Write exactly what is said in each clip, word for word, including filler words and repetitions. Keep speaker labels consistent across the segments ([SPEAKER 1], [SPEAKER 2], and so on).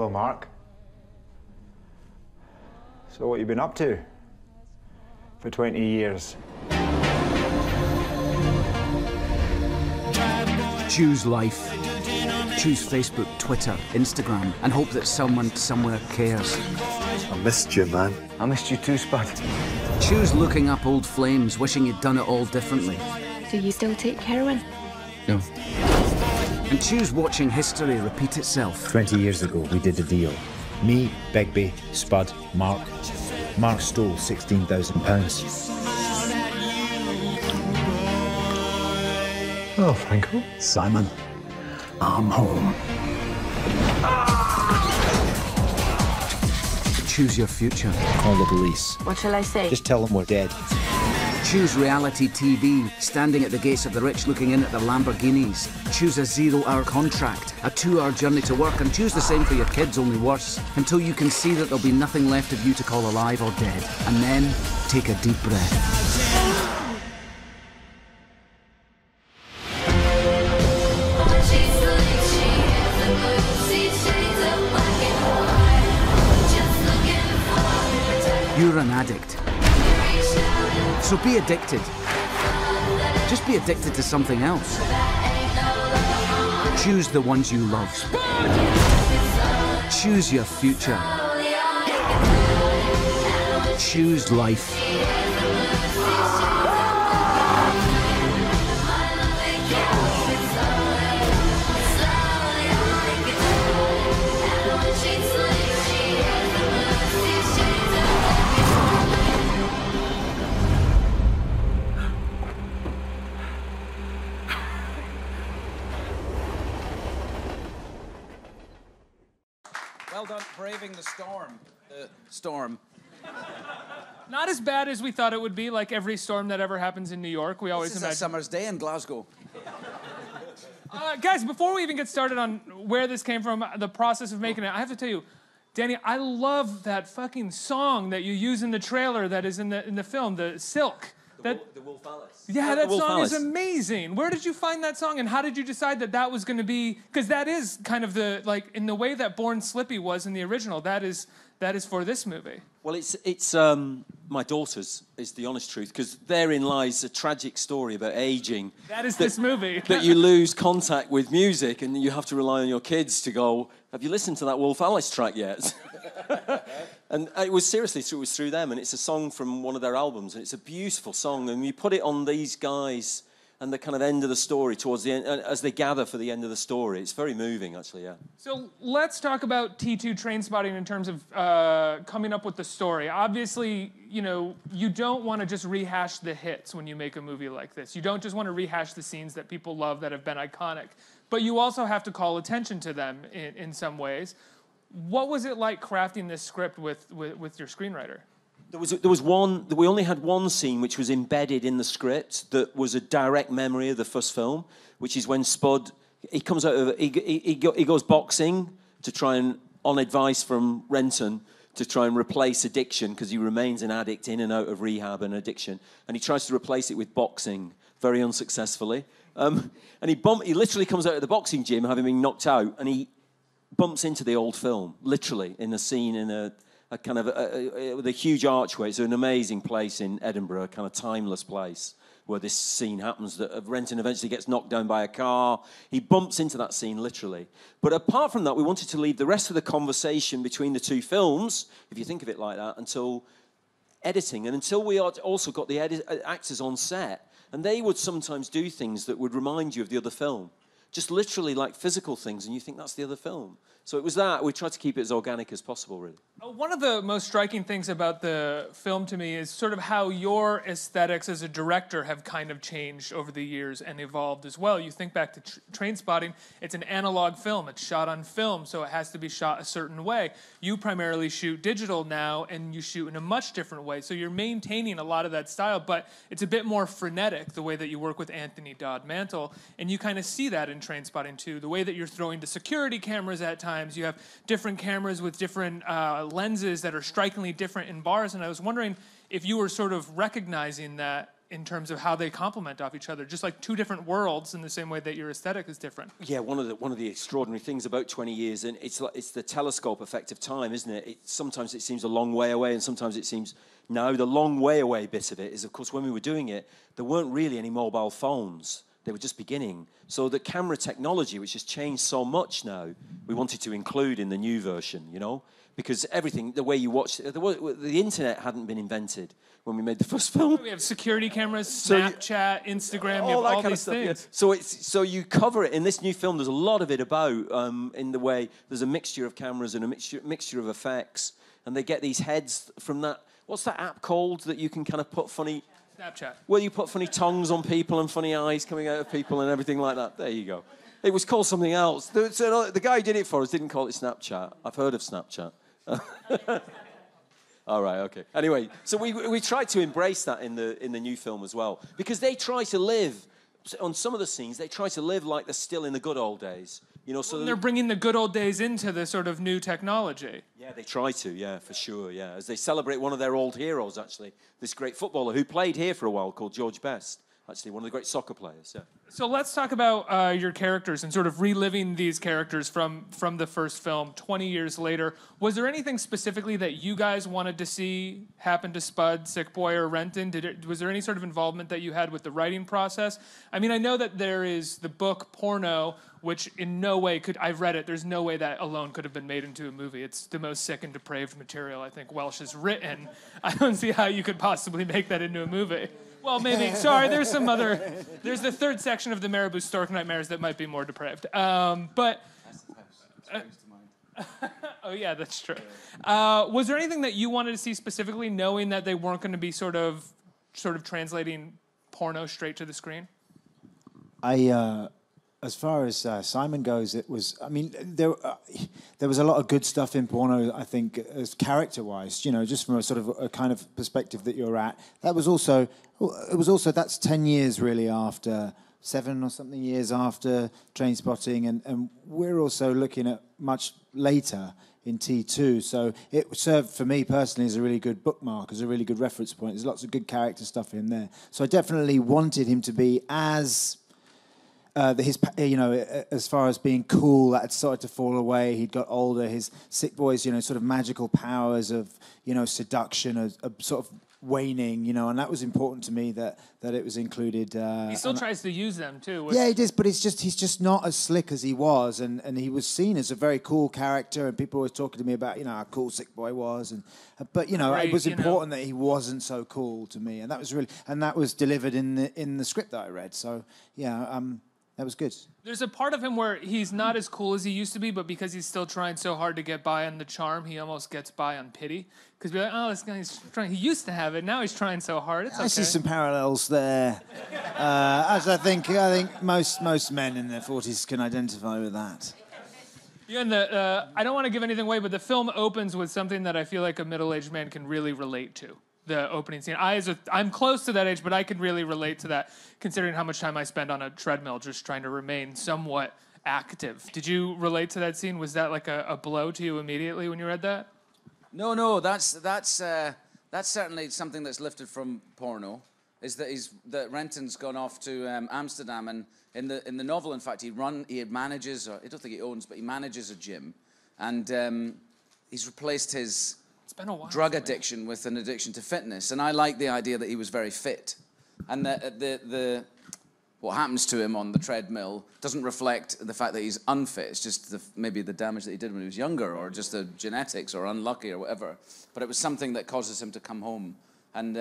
[SPEAKER 1] Hello, Mark. So what you been up to for twenty years?
[SPEAKER 2] Choose life. Choose Facebook, Twitter, Instagram, and hope that someone somewhere cares.
[SPEAKER 3] I missed you, man.
[SPEAKER 1] I missed you too, Spud.
[SPEAKER 2] Choose looking up old flames, wishing you'd done it all differently.
[SPEAKER 4] Do you still take heroin?
[SPEAKER 2] No. And choose watching history repeat itself.
[SPEAKER 5] Twenty years ago, we did a deal. Me, Begbie, Spud, Mark. Mark stole sixteen thousand pounds.
[SPEAKER 3] Oh, Franco.
[SPEAKER 5] Simon, I'm home.
[SPEAKER 2] Choose your future.
[SPEAKER 5] Call the police.
[SPEAKER 4] What shall I say?
[SPEAKER 5] Just tell them we're dead.
[SPEAKER 2] Choose reality T V, standing at the gates of the rich looking in at their Lamborghinis. Choose a zero-hour contract, a two-hour journey to work, and choose the same for your kids, only worse, until you can see that there'll be nothing left of you to call alive or dead. And then, take a deep breath. You're an addict. So be addicted. Just be addicted to something else. Choose the ones you love. Choose your future. Choose life.
[SPEAKER 6] Well done, braving the storm. The storm.
[SPEAKER 7] Not as bad as we thought it would be, like every storm that ever happens in New York. We always
[SPEAKER 6] This is
[SPEAKER 7] imagine.
[SPEAKER 6] a summer's day in Glasgow.
[SPEAKER 7] Uh, guys, before we even get started on where this came from, the process of making it, I have to tell you, Danny, I love that fucking song that you use in the trailer that is in the in the film, the Silk.
[SPEAKER 8] The,
[SPEAKER 7] that,
[SPEAKER 8] Wolf, the Wolf Alice.
[SPEAKER 7] Yeah,
[SPEAKER 8] uh,
[SPEAKER 7] that
[SPEAKER 8] Wolf
[SPEAKER 7] song
[SPEAKER 8] Alice.
[SPEAKER 7] is amazing. Where did you find that song, and how did you decide that that was going to be? Because that is kind of the like in the way that Born Slippy was in the original. That is that is for this movie.
[SPEAKER 8] Well, it's it's um, my daughter's, is the honest truth, because therein lies a tragic story about aging.
[SPEAKER 7] That is this movie.
[SPEAKER 8] That you lose contact with music, and you have to rely on your kids to go, have you listened to that Wolf Alice track yet? And it was seriously, it was through them, and it's a song from one of their albums, and it's a beautiful song, and you put it on these guys and the kind of end of the story, towards the end, as they gather for the end of the story. It's very moving, actually, yeah.
[SPEAKER 7] So let's talk about T two Trainspotting in terms of uh, coming up with the story. Obviously, you know, you don't want to just rehash the hits when you make a movie like this. You don't just want to rehash the scenes that people love that have been iconic, but you also have to call attention to them in, in some ways. What was it like crafting this script with, with, with your screenwriter?
[SPEAKER 8] There was, there was one, we only had one scene which was embedded in the script that was a direct memory of the first film, which is when Spud, he comes out of, he, he, he, go, he goes boxing to try and, on advice from Renton, to try and replace addiction, because he remains an addict in and out of rehab and addiction, and he tries to replace it with boxing, very unsuccessfully. Um, and he, bump, he literally comes out of the boxing gym, having been knocked out, and he bumps into the old film, literally, in a scene in a, a kind of, a, a, with a huge archway. It's an amazing place in Edinburgh, a kind of timeless place, where this scene happens, that Renton eventually gets knocked down by a car. He bumps into that scene, literally. But apart from that, we wanted to leave the rest of the conversation between the two films, if you think of it like that, until editing, and until we also got the edit- actors on set, and they would sometimes do things that would remind you of the other film. Just literally like physical things, and you think that's the other film. So it was that. We tried to keep it as organic as possible, really.
[SPEAKER 7] One of the most striking things about the film to me is sort of how your aesthetics as a director have kind of changed over the years and evolved as well. You think back to tr- Trainspotting, it's an analog film. It's shot on film, so it has to be shot a certain way. You primarily shoot digital now, and you shoot in a much different way. So you're maintaining a lot of that style, but it's a bit more frenetic, the way that you work with Anthony Dodd Mantle, and you kind of see that in Trainspotting too. The way that you're throwing the security cameras at times. You have different cameras with different uh, lenses that are strikingly different in bars, and I was wondering if you were sort of recognizing that in terms of how they complement off each other, just like two different worlds in the same way that your aesthetic is different.
[SPEAKER 8] Yeah, one of the one of the extraordinary things about twenty years, and it's like, it's the telescope effect of time, isn't it? it? Sometimes it seems a long way away, and sometimes it seems no. The long way away bit of it is, of course, when we were doing it, there weren't really any mobile phones. They were just beginning. So the camera technology, which has changed so much now, we wanted to include in the new version, you know, because everything, the way you watch, the, the internet hadn't been invented when we made the first film.
[SPEAKER 7] We have security cameras,
[SPEAKER 8] So you-
[SPEAKER 7] Snapchat, Instagram,
[SPEAKER 8] all
[SPEAKER 7] you have
[SPEAKER 8] that
[SPEAKER 7] all
[SPEAKER 8] kind
[SPEAKER 7] these
[SPEAKER 8] of stuff. Yeah.
[SPEAKER 7] things.
[SPEAKER 8] So it's so you cover it in this new film. There's a lot of it about um, in the way there's a mixture of cameras and a mixture mixture of effects, and they get these heads from that. What's that app called that you can kind of put funny?
[SPEAKER 7] Snapchat.
[SPEAKER 8] Well, you put funny tongues on people and funny eyes coming out of people and everything like that. There you go. It was called something else. The, so the guy who did it for us didn't call it Snapchat. I've heard of Snapchat. All right, okay. Anyway, so we we tried to embrace that in the in the new film as well, because they try to live on some of the scenes. They try to live like they're still in the good old days, you know. So
[SPEAKER 7] And they're bringing the good old days into the sort of new technology.
[SPEAKER 8] yeah, they try to, yeah, for sure, yeah. As they celebrate one of their old heroes, actually, this great footballer who played here for a while called George Best, actually one of the great soccer players. Yeah.
[SPEAKER 7] So let's talk about uh, your characters and sort of reliving these characters from from the first film twenty years later. Was there anything specifically that you guys wanted to see happen to Spud, Sick Boy, or Renton? Did it, was there any sort of involvement that you had with the writing process? I mean, I know that there is the book Porno, which in no way could, I've read it, there's no way that alone could have been made into a movie. It's the most sick and depraved material I think Welsh has written. I don't see how you could possibly make that into a movie. Well, maybe. Sorry, there's some other... There's the third section of the Marabou Stork Nightmares that might be more depraved. Um, but... Uh, oh, yeah, that's true. Uh, was there anything that you wanted to see specifically, knowing that they weren't going to be sort of sort of translating porno straight to the screen?
[SPEAKER 5] I, uh, as far as uh, Simon goes, it was. I mean, there uh, there was a lot of good stuff in Porno. I think, as character-wise, you know, just from a sort of a kind of perspective that you're at. That was also. It was also. That's ten years really after. Seven or something years after Trainspotting, and, and we're also looking at much later in T two. So it served for me personally as a really good bookmark, as a really good reference point. There's lots of good character stuff in there. So I definitely wanted him to be as, uh, his, you know, as far as being cool, that had started to fall away. He'd got older. His Sick Boy's, you know, sort of magical powers of, you know, seduction, a, a sort of waning, you know, and that was important to me that that it was included. Uh,
[SPEAKER 7] He still tries to use them too. Which...
[SPEAKER 5] Yeah, he does, but it's just he's just not as slick as he was, and, and he was seen as a very cool character, and people were always talking to me about, you know, how cool Sick Boy was, and but you know,
[SPEAKER 7] Right,
[SPEAKER 5] it was
[SPEAKER 7] you know.
[SPEAKER 5] important that he wasn't so cool to me, and that was really and that was delivered in the in the script that I read. So yeah, um, that was good.
[SPEAKER 7] There's a part of him where he's not as cool as he used to be, but because he's still trying so hard to get by on the charm, he almost gets by on pity. Because we're like, oh, this guy's trying. He used to have it. Now he's trying so hard. It's okay.
[SPEAKER 5] I see some parallels there, uh, as I think I think most most men in their forties can identify with that.
[SPEAKER 7] Yeah, and the, uh, I don't want to give anything away, but the film opens with something that I feel like a middle-aged man can really relate to. The opening scene. I, as a, I'm close to that age, but I can really relate to that, considering how much time I spend on a treadmill just trying to remain somewhat active. Did you relate to that scene? Was that like a, a blow to you immediately when you read that?
[SPEAKER 6] No, no, that's that's uh, that's certainly something that's lifted from Porno. Is that he's that Renton's gone off to um, Amsterdam, and in the in the novel, in fact, he run he manages, or I don't think he owns, but he manages a gym, and um, he's replaced his
[SPEAKER 7] It's been a while.
[SPEAKER 6] drug addiction with an addiction to fitness. And I like the idea that he was very fit, and the the the what happens to him on the treadmill doesn't reflect the fact that he's unfit. It's just the, maybe the damage that he did when he was younger, or just the genetics, or unlucky, or whatever. But it was something that causes him to come home. And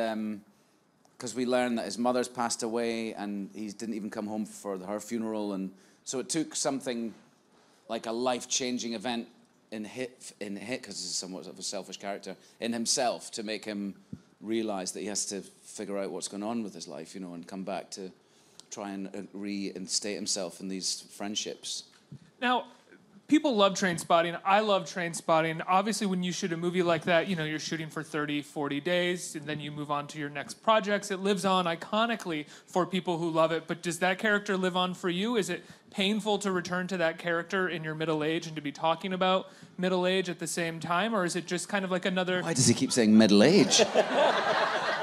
[SPEAKER 6] because um, we learned that his mother's passed away, and he didn't even come home for her funeral. And so it took something like a life-changing event in hit, in hit, because he's somewhat of a selfish character, in himself to make him realize that he has to figure out what's going on with his life, you know, and come back to try and reinstate himself in these friendships.
[SPEAKER 7] Now, people love Trainspotting. I love Trainspotting. Obviously, when you shoot a movie like that, you know, you're shooting for thirty, forty days, and then you move on to your next projects. It lives on iconically for people who love it. But does that character live on for you? Is it painful to return to that character in your middle age and to be talking about middle age at the same time? Or is it just kind of like another...
[SPEAKER 6] Why does he keep saying middle age?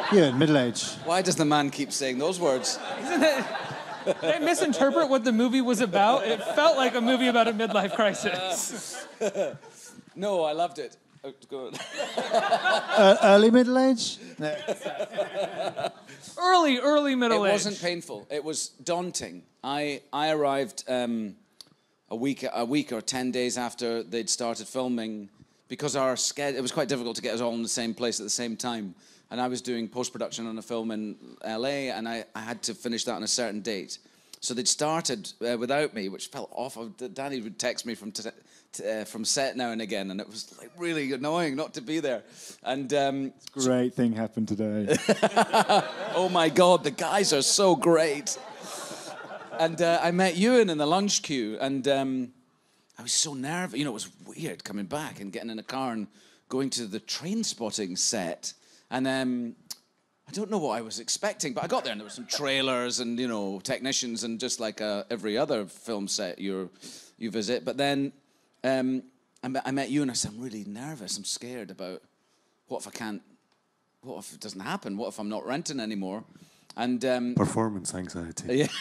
[SPEAKER 5] Yeah, middle age.
[SPEAKER 6] Why does the man keep saying those words?
[SPEAKER 7] Isn't it? Did I misinterpret what the movie was about? It felt like a movie about a midlife crisis.
[SPEAKER 6] No, I loved it. Oh, go on.
[SPEAKER 5] Uh, early middle age? No.
[SPEAKER 7] Early, early middle
[SPEAKER 6] It
[SPEAKER 7] age.
[SPEAKER 6] wasn't painful. It was daunting. I I arrived um, a week a week or ten days after they'd started filming because our schedule. It was quite difficult to get us all in the same place at the same time. And I was doing post-production on a film in L A, and I, I had to finish that on a certain date. So they'd started uh, without me, which felt awful. Danny would text me from t- t- uh, from set now and again, and it was like really annoying not to be there. And um,
[SPEAKER 5] Great thing happened today.
[SPEAKER 6] oh my God, the guys are so great. And uh, I met Ewan in the lunch queue, and um, I was so nervous. You know, it was weird coming back and getting in a car and going to the Trainspotting set. And um, I don't know what I was expecting, but I got there and there were some trailers and, you know, technicians and just like uh, every other film set you you visit. But then um, I, met, I met you and I said, I'm really nervous. I'm scared about what if I can't, what if it doesn't happen? What if I'm not Renton anymore? And um,
[SPEAKER 3] Performance anxiety.
[SPEAKER 6] Yeah.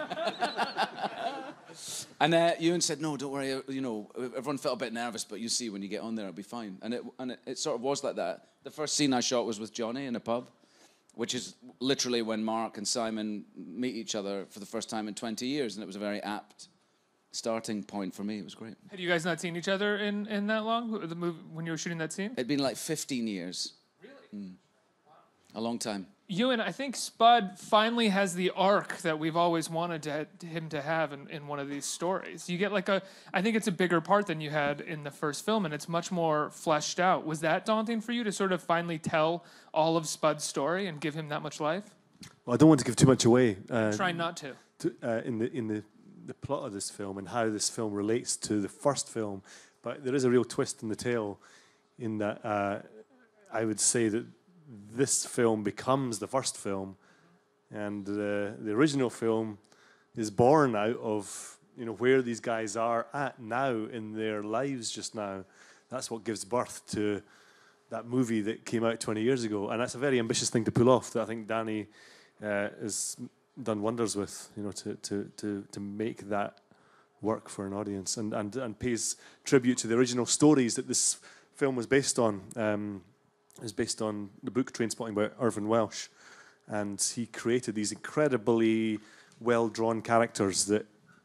[SPEAKER 6] And uh, Ewan said, no, don't worry, you know, everyone felt a bit nervous, but you see when you get on there, it'll be fine. And it and it, it sort of was like that. The first scene I shot was with Jonny in a pub, which is literally when Mark and Simon meet each other for the first time in twenty years, and it was a very apt starting point for me. It was great.
[SPEAKER 7] Had you guys not seen each other in, in that long, the movie, when you were shooting that scene?
[SPEAKER 6] It'd been like fifteen years. Really? Mm. A long time.
[SPEAKER 7] Ewan, I think Spud finally has the arc that we've always wanted to, him to have in, in one of these stories. You get like a, I think it's a bigger part than you had in the first film, and it's much more fleshed out. Was that daunting for you to sort of finally tell all of Spud's story and give him that much life?
[SPEAKER 3] Well, I don't want to give too much away. Uh,
[SPEAKER 7] Try not to.
[SPEAKER 3] to uh, in the in the, the plot of this film and how this film relates to the first film, but there is a real twist in the tale, in that uh, I would say that this film becomes the first film, and uh, the original film is born out of, you know, where these guys are at now in their lives just now. That's what gives birth to that movie that came out twenty years ago, and that's a very ambitious thing to pull off that I think Danny uh, has done wonders with, you know, to to to to make that work for an audience, and and and pays tribute to the original stories that this film was based on. Um, is based on the book Trainspotting by Irvin Welsh, and he created these incredibly well-drawn characters that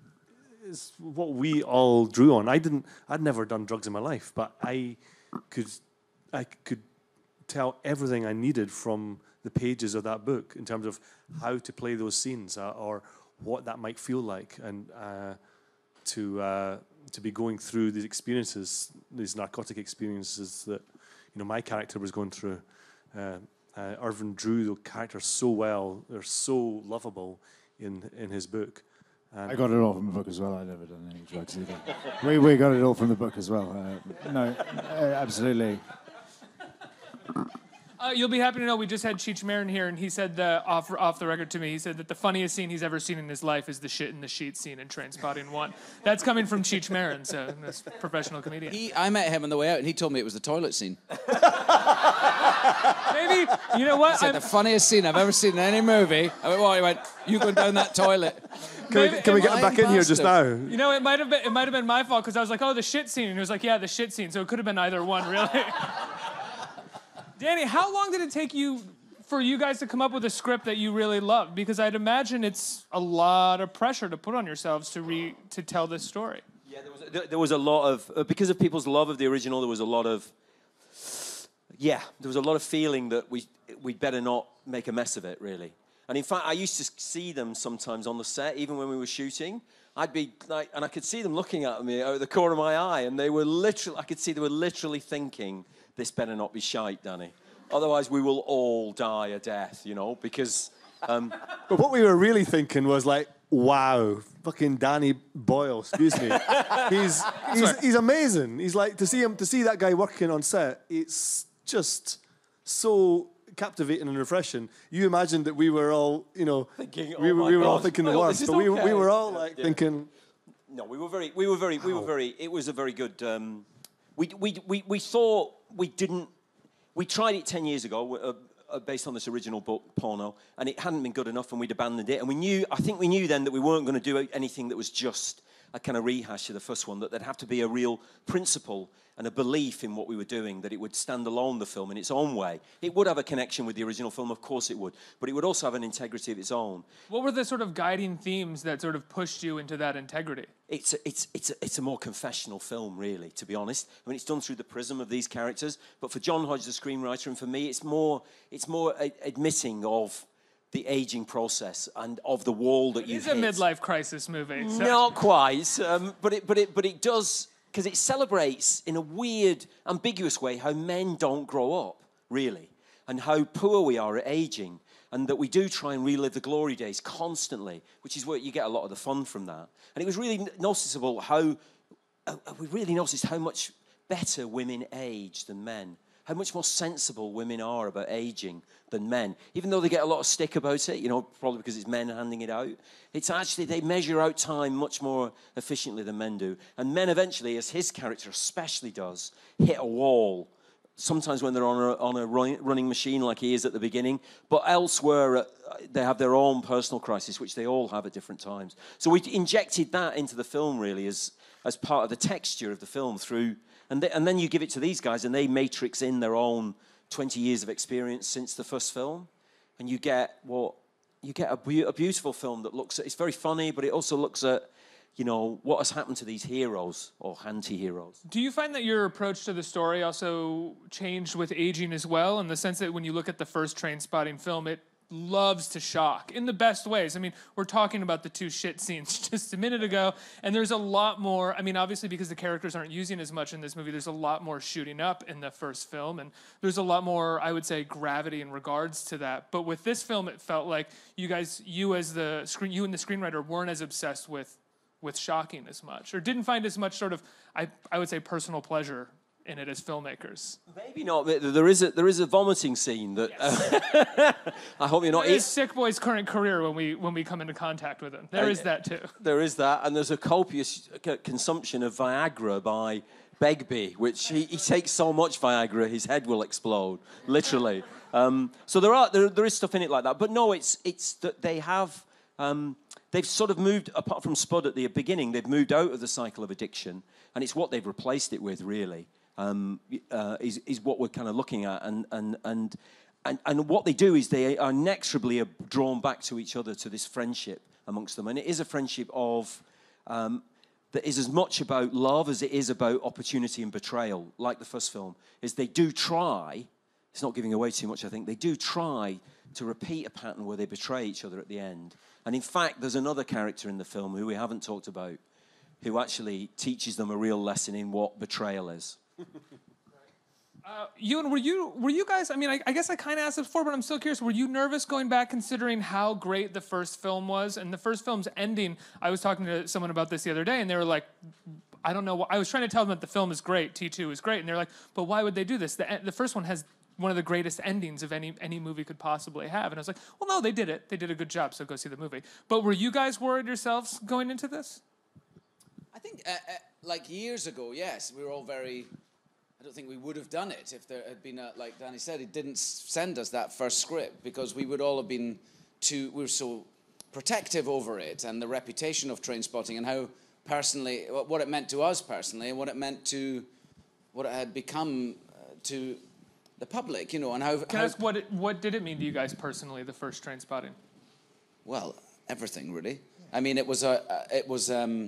[SPEAKER 3] is what we all drew on. I didn't, I'd never done drugs in my life, but I could, I could tell everything I needed from the pages of that book in terms of how to play those scenes uh, or what that might feel like, and uh, to uh, to be going through these experiences, these narcotic experiences that, you know, my character was going through. Uh, uh, Irvin drew the characters so well; they're so lovable in in his book. And
[SPEAKER 5] I got it all from the book as well. I never done any drugs either. we we got it all from the book as well. Uh, no, uh, absolutely.
[SPEAKER 7] Uh, you'll be happy to know we just had Cheech Marin here, and he said uh, off off the record to me, he said that the funniest scene he's ever seen in his life is the shit in the sheet scene in Trainspotting one. That's coming from Cheech Marin, so this professional comedian.
[SPEAKER 6] He, I met him on the way out, and he told me it was the toilet scene.
[SPEAKER 7] Maybe, you know what?
[SPEAKER 6] He said, the funniest scene I've ever seen in any movie. I went, well, he went, you go down that toilet.
[SPEAKER 3] Can we, can we get him back in here just now?
[SPEAKER 7] You know, it might have been it might have been my fault, because I was like, oh, the shit scene, and he was like, yeah, the shit scene. So it could have been either one, really. Danny, how long did it take you for you guys to come up with a script that you really loved? Because I'd imagine it's a lot of pressure to put on yourselves to re to tell this story.
[SPEAKER 8] Yeah, there was a, there, there was a lot of uh, because of people's love of the original. There was a lot of yeah, there was a lot of feeling that we we'd better not make a mess of it, really. And in fact, I used to see them sometimes on the set, even when we were shooting. I'd be like, and I could see them looking at me out of the corner of my eye, and they were literally, I could see they were literally thinking, this better not be shite, Danny. Otherwise, we will all die a death, you know, because... Um,
[SPEAKER 3] but what we were really thinking was like, wow, fucking Danny Boyle, excuse me. he's, he's, he's amazing. He's like, to see him, to see that guy working on set, it's just so captivating and refreshing. You imagined that we were all, you know,
[SPEAKER 8] thinking, oh
[SPEAKER 3] we,
[SPEAKER 8] my
[SPEAKER 3] we were
[SPEAKER 8] God.
[SPEAKER 3] all thinking the
[SPEAKER 8] Well,
[SPEAKER 3] worst,
[SPEAKER 8] this
[SPEAKER 3] but
[SPEAKER 8] is
[SPEAKER 3] we,
[SPEAKER 8] okay.
[SPEAKER 3] we were all like
[SPEAKER 8] Yeah.
[SPEAKER 3] thinking...
[SPEAKER 8] No, we were very, we were very, we were very, it was a very good, um, we, we, we, we thought we didn't, we tried it ten years ago, uh, uh, based on this original book, porno, and it hadn't been good enough, and we'd abandoned it. And we knew, I think we knew then that we weren't going to do anything that was just a kind of rehash of the first one, that there'd have to be a real principle and a belief in what we were doing, that it would stand alone, the film, in its own way. It would have a connection with the original film, of course it would, but it would also have an integrity of its own.
[SPEAKER 7] What were the sort of guiding themes that sort of pushed you into that integrity?
[SPEAKER 8] It's a, it's, it's, a, it's a more confessional film, really, to be honest. I mean, it's done through the prism of these characters, but for John Hodge, the screenwriter, and for me, it's more, it's more a, admitting of the aging process and of the wall that you hit.
[SPEAKER 7] It's a midlife crisis movie. So.
[SPEAKER 8] Not quite, um, but, it, but, it, but it does... because it celebrates, in a weird, ambiguous way, how men don't grow up, really, and how poor we are at aging, and that we do try and relive the glory days constantly, which is where you get a lot of the fun from that. And it was really noticeable how, uh, we really noticed how much better women age than men, how much more sensible women are about aging than men. Even though they get a lot of stick about it, you know, probably because it's men handing it out, it's actually, they measure out time much more efficiently than men do. And men eventually, as his character especially does, hit a wall. Sometimes when they're on a, on a running machine like he is at the beginning, but elsewhere uh, they have their own personal crisis, which they all have at different times. So we injected that into the film, really, as, as part of the texture of the film through... And, they, and then you give it to these guys, and they matrix in their own twenty years of experience since the first film, and you get what you get a, be- a beautiful film that looks at. It's very funny, but it also looks at, you know, what has happened to these heroes or anti-heroes.
[SPEAKER 7] Do you find that your approach to the story also changed with aging as well, in the sense that when you look at the first Trainspotting film, it loves to shock in the best ways? I mean, we're talking about the two shit scenes just a minute ago, and there's a lot more. I mean, obviously because the characters aren't using as much in this movie, there's a lot more shooting up in the first film, and there's a lot more, I would say, gravity in regards to that. But with this film, it felt like you guys, you as the screen, you and the screenwriter weren't as obsessed with with shocking as much, or didn't find as much sort of, I I would say, personal pleasure in it as filmmakers.
[SPEAKER 8] Maybe not. There is a there is a vomiting scene that yes. uh, I hope you're not.
[SPEAKER 7] There is Sick Boy's current career when we when we come into contact with him. There uh, is that too.
[SPEAKER 8] There is that, and there's a copious consumption of Viagra by Begbie, which he, he takes so much Viagra his head will explode, literally. Um, so there are there there is stuff in it like that, but no, it's it's that they have. Um, they've sort of moved, apart from Spud at the beginning, they've moved out of the cycle of addiction, and it's what they've replaced it with, really. Um, uh, is, is what we're kind of looking at, and and and and and what they do is they are inexorably drawn back to each other, to this friendship amongst them, and it is a friendship of um, that is as much about love as it is about opportunity and betrayal. Like the first film, is they do try. It's not giving away too much, I think. They do try to repeat a pattern where they betray each other at the end. And in fact, there's another character in the film who we haven't talked about, who actually teaches them a real lesson in what betrayal is.
[SPEAKER 7] Uh, Ewan, were you were you guys? I mean, I, I guess I kind of asked this before, but I'm still curious. Were you nervous going back, considering how great the first film was, and the first film's ending? I was talking to someone about this the other day, and they were like, "I don't know." I was trying to tell them that the film is great, T two is great, and they're like, "But why would they do this? The the first one has one of the greatest endings of any any movie could possibly have." And I was like, "Well, no, they did it. They did a good job. So go see the movie." But were you guys worried yourselves going into this?
[SPEAKER 6] I think, uh, uh, like years ago, yes, we were all very. I don't think we would have done it if there had been, a, like Danny said, he didn't send us that first script, because we would all have been too, we were so protective over it and the reputation of Trainspotting and how personally, what it meant to us personally and what it meant to, what it had become uh, to the public, you know, and how...
[SPEAKER 7] Can
[SPEAKER 6] how,
[SPEAKER 7] I ask, what, it, what did it mean to you guys personally, the first Trainspotting?
[SPEAKER 6] Well, everything, really. I mean, it was a, uh, it was... Um,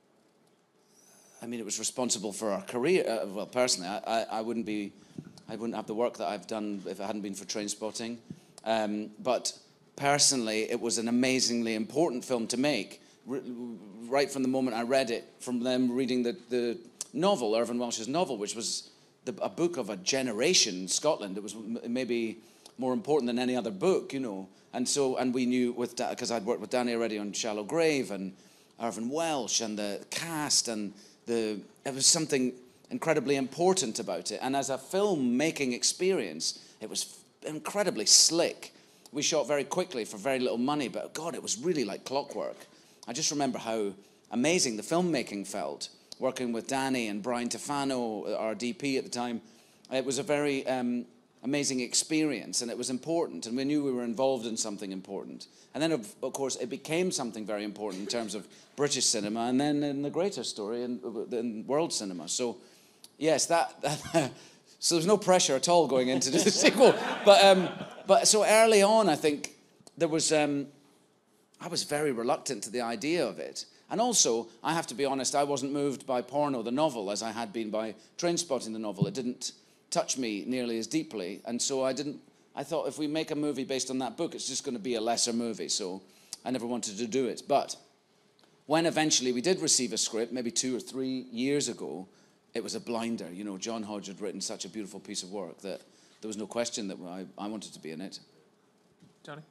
[SPEAKER 6] I mean, it was responsible for our career. Uh, well, personally, I, I, I wouldn't be, I wouldn't have the work that I've done if it hadn't been for Trainspotting. Um, but personally, it was an amazingly important film to make. R- right from the moment I read it, from them reading the, the novel, Irvine Welsh's novel, which was the, a book of a generation in Scotland. It was m- maybe more important than any other book, you know. And so, and we knew with because I'd worked with Danny already on Shallow Grave and Irvine Welsh and the cast and. The, it was something incredibly important about it. And as a film-making experience, it was f- incredibly slick. We shot very quickly for very little money, but God, it was really like clockwork. I just remember how amazing the filmmaking felt, working with Danny and Brian Tufano, our D P at the time. It was a very um, amazing experience, and it was important, and we knew we were involved in something important. And then, of, of course, it became something very important in terms of British cinema, and then in the greater story in, in world cinema. So, yes, that... that so there's no pressure at all going into the sequel. But, um, but so early on, I think, there was... Um, I was very reluctant to the idea of it. And also, I have to be honest, I wasn't moved by Porno, the novel, as I had been by Trainspotting, the novel. It didn't touch me nearly as deeply. And so I didn't, I thought if we make a movie based on that book, it's just going to be a lesser movie. So I never wanted to do it. But when eventually we did receive a script, maybe two or three years ago, it was a blinder. You know, John Hodge had written such a beautiful piece of work that there was no question that I, I wanted to be in it.
[SPEAKER 7] Johnny?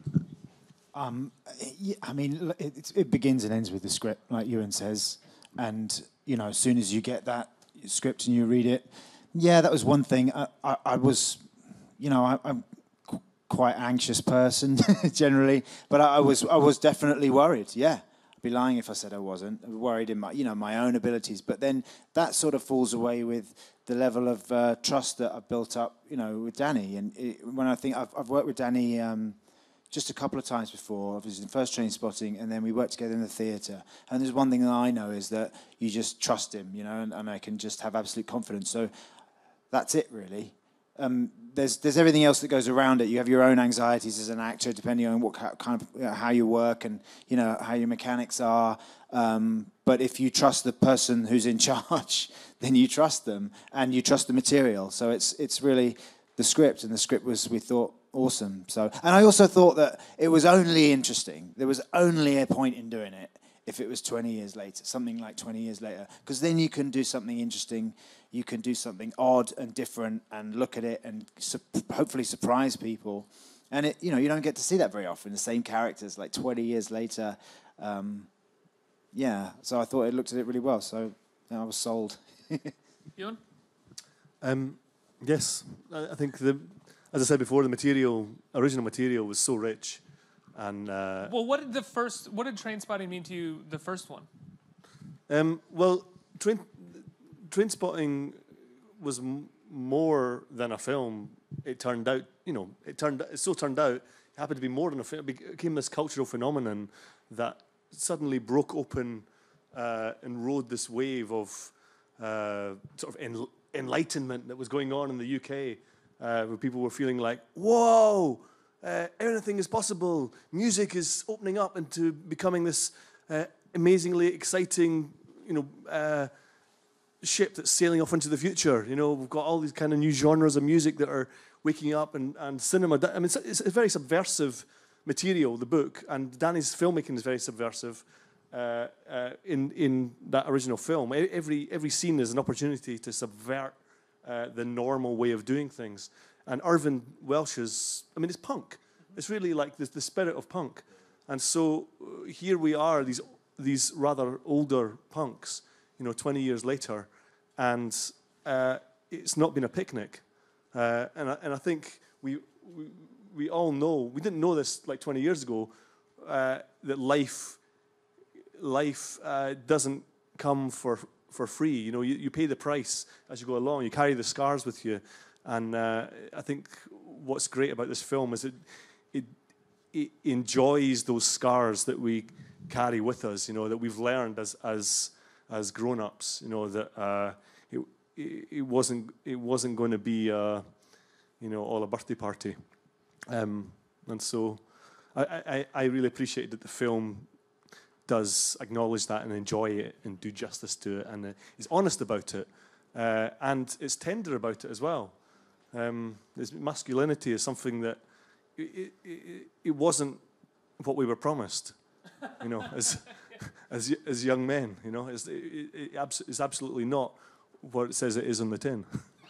[SPEAKER 5] Um, yeah, I mean, it, it begins and ends with the script, like Ewan says. And, you know, as soon as you get that script and you read it, yeah, that was one thing. I, I, I was, you know, I, I'm qu- quite anxious person generally, but I, I was I was definitely worried, yeah. I'd be lying if I said I wasn't. Worried in my, you know, my own abilities. But then that sort of falls away with the level of uh, trust that I've built up, you know, with Danny. And it, when I think I've, I've worked with Danny... Um, just a couple of times before. I was in the first Trainspotting, and then we worked together in the theatre. And there's one thing that I know is that you just trust him, you know, and, and I can just have absolute confidence. So that's it, really. Um, there's there's everything else that goes around it. You have your own anxieties as an actor, depending on what kind of, you know, how you work and, you know, how your mechanics are. Um, but if you trust the person who's in charge, then you trust them, and you trust the material. So it's it's really the script, and the script was, we thought, awesome. So, and I also thought that it was only interesting. There was only a point in doing it if it was twenty years later, something like twenty years later, because then you can do something interesting. You can do something odd and different, and look at it and su- hopefully surprise people. And it, you know, you don't get to see that very often. The same characters, like twenty years later. Um, yeah. So I thought it looked at it really well. So you know, I was sold.
[SPEAKER 7] Ewan?
[SPEAKER 3] Um, yes, I, I think the. As I said before, the material, original material, was so rich, and uh,
[SPEAKER 7] Well, what did the first, what did Trainspotting mean to you, the first one?
[SPEAKER 3] um, well, train, Trainspotting was m- more than a film. It turned out, you know, it turned, it so turned out, it happened to be more than a film. It became this cultural phenomenon that suddenly broke open uh, and rode this wave of uh, sort of en- enlightenment that was going on in the U K. Uh, where people were feeling like, whoa, uh, anything is possible. Music is opening up into becoming this uh, amazingly exciting, you know, uh, ship that's sailing off into the future. You know, we've got all these kind of new genres of music that are waking up, and, and cinema. I mean, it's, it's a very subversive material, the book, and Danny's filmmaking is very subversive uh, uh, in in that original film. Every every scene is an opportunity to subvert Uh, the normal way of doing things. And Irvin Welsh's, I mean, it's punk. It's really like the, the spirit of punk. And so uh, here we are, these these rather older punks, you know, twenty years later, and uh, it's not been a picnic. Uh, and, I, and I think we, we we all know, we didn't know this like twenty years ago, uh, that life, life uh, doesn't come for for free. You know, you, you pay the price as you go along. You carry the scars with you. And uh, I think what's great about this film is it, it it enjoys those scars that we carry with us, you know, that we've learned as as as grown-ups, you know, that uh, it, it it wasn't it wasn't going to be uh, you know, all a birthday party. Um, and so I, I, I really appreciate that the film does acknowledge that and enjoy it and do justice to it, and uh, is honest about it, uh, and is tender about it as well. Um, masculinity is something that it, it, it wasn't what we were promised, you know, as as as young men. You know, it's, it, it abs- it's absolutely not what it says it is on the tin.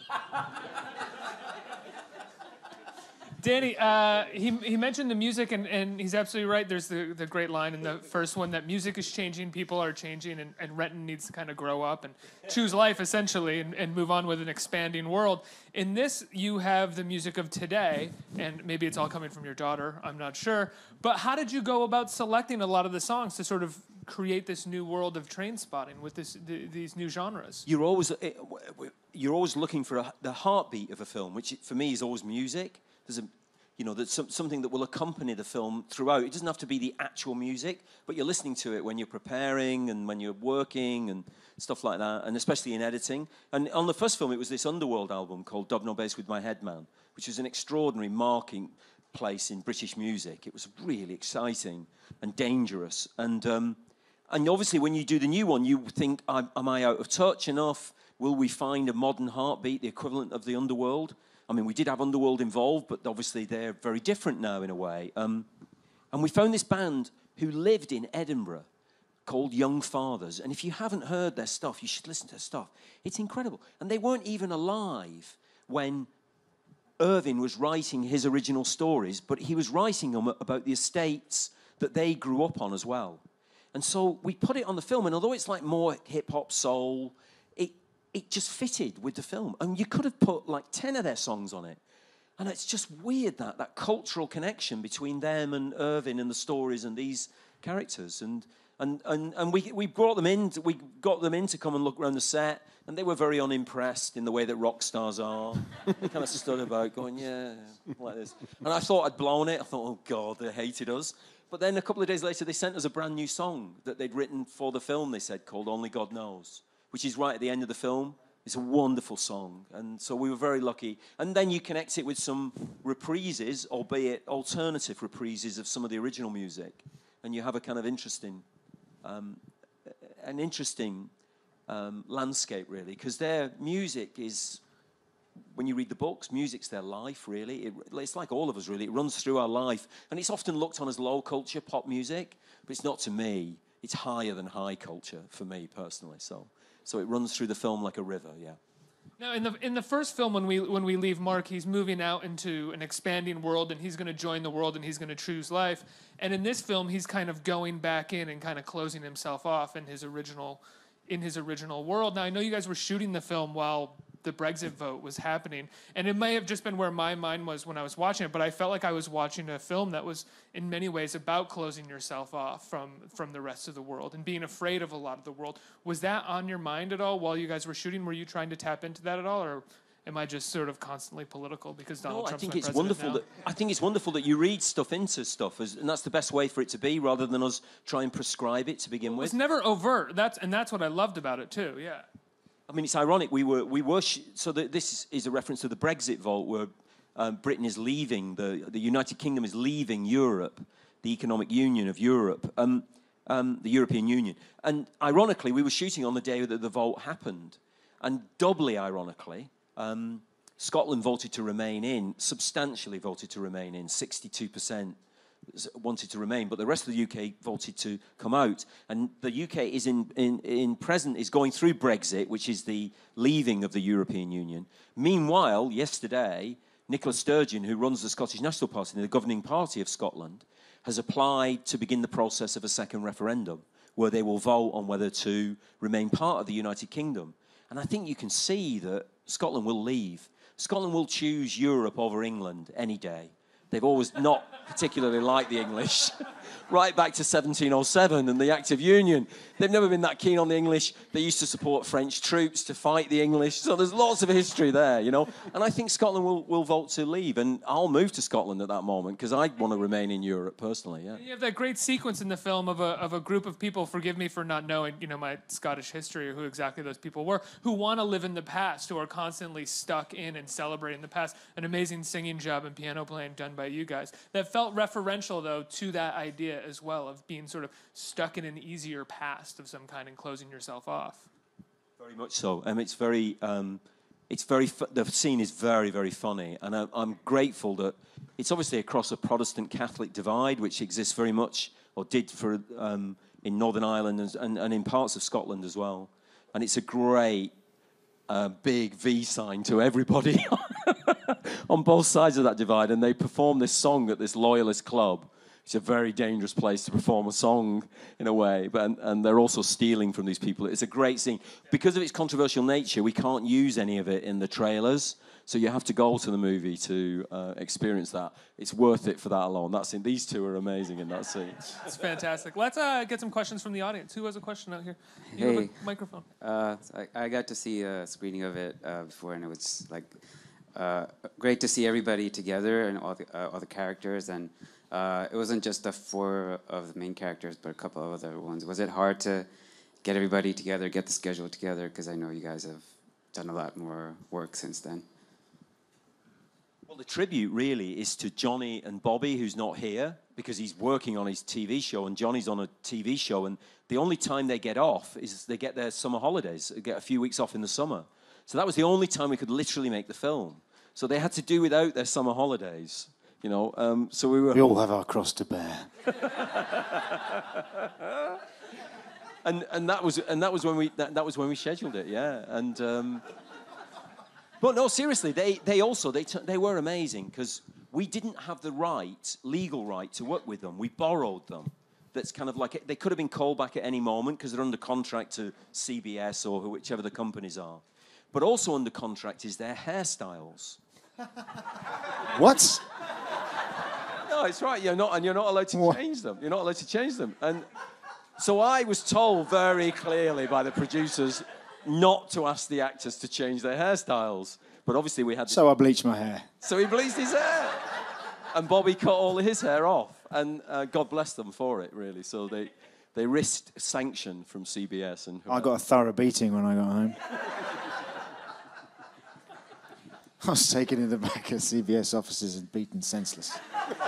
[SPEAKER 7] Danny, uh, he he mentioned the music, and, and he's absolutely right. There's the, the great line in the first one that music is changing, people are changing, and, and Renton needs to kind of grow up and choose life, essentially, and, and move on with an expanding world. In this, you have the music of today, and maybe it's all coming from your daughter, I'm not sure. But how did you go about selecting a lot of the songs to sort of create this new world of Trainspotting with this the, these new genres?
[SPEAKER 8] You're always... you're always looking for a, the heartbeat of a film, which for me is always music. There's a, you know, there's some, something that will accompany the film throughout. It doesn't have to be the actual music, but you're listening to it when you're preparing and when you're working and stuff like that, and especially in editing. And on the first film, it was this Underworld album called Dub No Bass with My Head Man, which was an extraordinary marking place in British music. It was really exciting and dangerous. And um, and obviously, when you do the new one, you think, am, am I out of touch enough? Will we find a modern heartbeat, the equivalent of the Underworld? I mean, we did have Underworld involved, but obviously they're very different now in a way. Um, and we found this band who lived in Edinburgh called Young Fathers. And if you haven't heard their stuff, you should listen to their stuff. It's incredible. And they weren't even alive when Irving was writing his original stories, but he was writing them about the estates that they grew up on as well. And so we put it on the film, and although it's like more hip-hop, soul, it it just fitted with the film. And you could have put like ten of their songs on it. And it's just weird, that, that cultural connection between them and Irving and the stories and these characters. And and and, and we we brought them in, to, we got them in to come and look around the set, and they were very unimpressed in the way that rock stars are. They kind of stood about going, yeah, like this. And I thought I'd blown it. I thought, oh, God, they hated us. But then a couple of days later, they sent us a brand new song that they'd written for the film, they said, called Only God Knows, which is right at the end of the film. It's a wonderful song. And so we were very lucky. And then you connect it with some reprises, albeit alternative reprises of some of the original music. And you have a kind of interesting, um, an interesting um, landscape, really, because their music is, when you read the books, music's their life, really. It, it's like all of us, really. It runs through our life. And it's often looked on as low culture, pop music, but it's not to me. It's higher than high culture for me, personally. So so it runs through the film like a river, yeah.
[SPEAKER 7] Now, in the in the first film, when we when we leave Mark, he's moving out into an expanding world, and he's going to join the world, and he's going to choose life. And in this film, he's kind of going back in and kind of closing himself off in his original in his original world. Now, I know you guys were shooting the film while the Brexit vote was happening, and it may have just been where my mind was when I was watching it, but I felt like I was watching a film that was in many ways about closing yourself off from from the rest of the world and being afraid of a lot of the world. Was that on your mind at all while you guys were shooting? Were you trying to tap into that at all, or am I just sort of constantly political because Donald
[SPEAKER 8] no,
[SPEAKER 7] Trump's
[SPEAKER 8] I think
[SPEAKER 7] my
[SPEAKER 8] it's
[SPEAKER 7] president
[SPEAKER 8] wonderful
[SPEAKER 7] now?
[SPEAKER 8] that I think it's wonderful that you read stuff into stuff, as, and that's the best way for it to be, rather than us try and prescribe it to begin
[SPEAKER 7] Well,
[SPEAKER 8] with.
[SPEAKER 7] it's never overt. That's and that's what I loved about it too. Yeah.
[SPEAKER 8] I mean, it's ironic. We were, we were. Sh- so the, this is a reference to the Brexit vote, where um, Britain is leaving, the the United Kingdom is leaving Europe, the economic union of Europe, um, um, the European Union. And ironically, we were shooting on the day that the vote happened, and doubly ironically, um, Scotland voted to remain in, substantially voted to remain in, sixty-two percent. Wanted to remain, but the rest of the U K voted to come out. And the U K is in, in, in present is going through Brexit, which is the leaving of the European Union. Meanwhile, yesterday, Nicola Sturgeon, who runs the Scottish National Party, the governing party of Scotland, has applied to begin the process of a second referendum, where they will vote on whether to remain part of the United Kingdom. And I think you can see that Scotland will leave. Scotland will choose Europe over England any day. They've always not particularly liked the English, right back to seventeen oh seven and the Act of Union. They've never been that keen on the English. They used to support French troops to fight the English. So there's lots of history there, you know. And I think Scotland will, will vote to leave. And I'll move to Scotland at that moment because I want to remain in Europe personally, yeah.
[SPEAKER 7] You have that great sequence in the film of a of a group of people, forgive me for not knowing, you know, my Scottish history or who exactly those people were, who want to live in the past, who are constantly stuck in and celebrating the past. An amazing singing job and piano playing done by you guys. That felt referential, though, to that idea as well of being sort of stuck in an easier past of some kind and closing yourself off.
[SPEAKER 8] Very much so. Um, it's very, um, it's very. Fu- the scene is very, very funny, and I, I'm grateful that it's obviously across a Protestant-Catholic divide, which exists very much, or did for um, in Northern Ireland and, and, and in parts of Scotland as well. And it's a great, uh, big V sign to everybody on both sides of that divide, and they perform this song at this loyalist club it's a very dangerous place to perform a song in a way. But and, and they're also stealing from these people. It's a great scene because of its controversial nature. We can't use any of it in the trailers, so you have to go to the movie to uh, experience that. It's worth it for that alone. That scene. These two are amazing in that scene.
[SPEAKER 7] It's fantastic. Let's uh, get some questions from the audience. Who has a question out here? You
[SPEAKER 9] Hey,
[SPEAKER 7] have a microphone.
[SPEAKER 9] Uh, I, I got to see a screening of it uh, before, and it was like uh, great to see everybody together and all the uh, all the characters. And uh, it wasn't just the four of the main characters, but a couple of other ones. Was it hard to get everybody together, get the schedule together? Because I know you guys have done a lot more work since then.
[SPEAKER 8] Well, the tribute really is to Jonny and Bobby, who's not here because he's working on his T V show, and Johnny's on a T V show, and the only time they get off is they get their summer holidays, they get a few weeks off in the summer. So that was the only time we could literally make the film. So they had to do without their summer holidays, you know. Um, so we were.
[SPEAKER 5] We all have our cross to bear.
[SPEAKER 8] and and that was and that was when we that, that was when we scheduled it, yeah, and. Um, But no, seriously, they, they also, they, t they were amazing because we didn't have the right, legal right, to work with them. We borrowed them. That's kind of like, they could have been called back at any moment because they're under contract to C B S or whichever the companies are. But also under contract is their hairstyles.
[SPEAKER 5] What?
[SPEAKER 8] No, it's right, you're not, and you're not allowed to
[SPEAKER 5] What?
[SPEAKER 8] change them. You're not allowed to change them. And so I was told very clearly by the producers not to ask the actors to change their hairstyles. But obviously we had...
[SPEAKER 5] So I bleached my hair.
[SPEAKER 8] So he bleached his hair. And Bobby cut all his hair off. And uh, God bless them for it, really. So they, they risked sanction from C B S. And
[SPEAKER 5] I got a thorough beating when I got home. I was taken in the back of C B S offices and beaten senseless.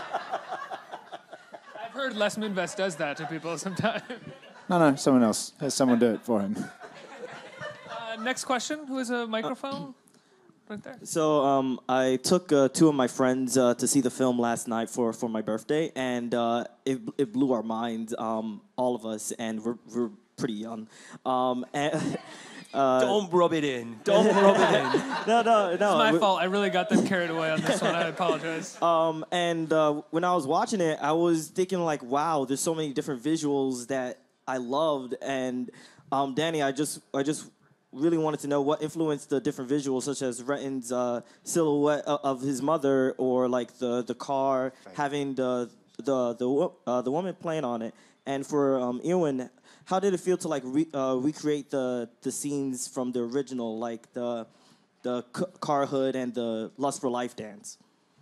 [SPEAKER 7] I've heard Les Moonves does that to people sometimes.
[SPEAKER 5] No, no, someone else. Let someone do it for him.
[SPEAKER 7] Uh, next question. Who has a microphone? Right there.
[SPEAKER 10] So um, I took uh, two of my friends uh, to see the film last night for, for my birthday, and uh, it, it blew our minds, um, all of us, and we're, we're pretty young. Um, and, uh,
[SPEAKER 8] Don't rub it in. Don't rub it in.
[SPEAKER 10] No, no, no.
[SPEAKER 7] It's my
[SPEAKER 10] we-
[SPEAKER 7] fault. I really got them carried away on this one. I apologize.
[SPEAKER 10] Um, and uh, when I was watching it, I was thinking like, wow, there's so many different visuals that I loved. And um, Danny, I just, I just really wanted to know what influenced the different visuals, such as Renton's uh, silhouette of his mother, or like the the car having the the the wo- uh, the woman playing on it. And for um, Ewan, how did it feel to like re- uh, recreate the the scenes from the original, like the the c- car hood and the Lust for Life dance?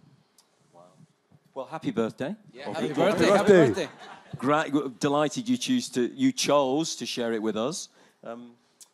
[SPEAKER 8] Well, happy birthday.
[SPEAKER 6] Yeah,
[SPEAKER 8] Bobby.
[SPEAKER 6] happy birthday, happy
[SPEAKER 1] birthday.
[SPEAKER 6] birthday.
[SPEAKER 8] Great, delighted you choose to you chose to share it with us. Um,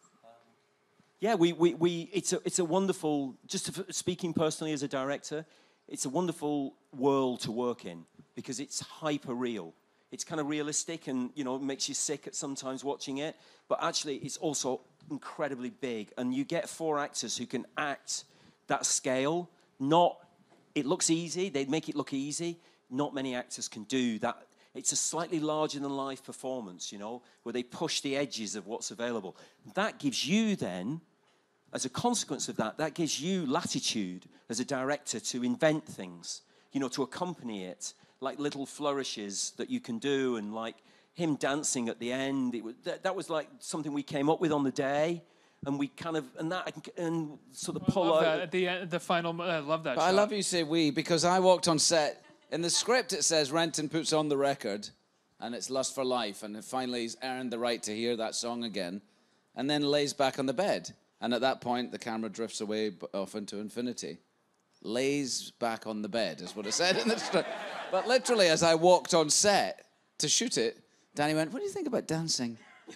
[SPEAKER 8] yeah, we, we, we it's a it's a wonderful. Just to, speaking personally as a director, it's a wonderful world to work in because it's hyper real. It's kind of realistic, and you know, it makes you sick at sometimes watching it. But actually, it's also incredibly big, and you get four actors who can act that scale. Not, it looks easy. They make it look easy. Not many actors can do that. It's a slightly larger than life performance, you know, where they push the edges of what's available. That gives you then, as a consequence of that, that gives you latitude as a director to invent things, you know, to accompany it, like little flourishes that you can do, and like him dancing at the end. It was, that, that was like something we came up with on the day, and we kind of, and that, and sort of
[SPEAKER 7] I
[SPEAKER 8] pull
[SPEAKER 7] love
[SPEAKER 8] out.
[SPEAKER 7] that. At the end, the final, I love that
[SPEAKER 6] But
[SPEAKER 7] shot.
[SPEAKER 6] I love you say we, because I walked on set. In the script, it says Renton puts on the record, and it's Lust for Life, and finally he's earned the right to hear that song again, and then lays back on the bed. And at that point, the camera drifts away b- off into infinity. Lays back on the bed is what it said in the script. But literally, as I walked on set to shoot it, Danny went, "What do you think about dancing?"